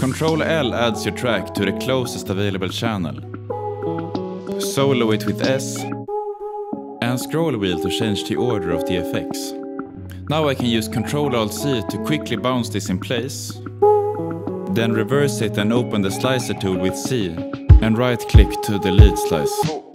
Control L adds your track to the closest available channel. Solo it with S, and scroll wheel to change the order of the effects. Now I can use Ctrl Alt C to quickly bounce this in place, then reverse it and open the slicer tool with C, and right click to delete slice.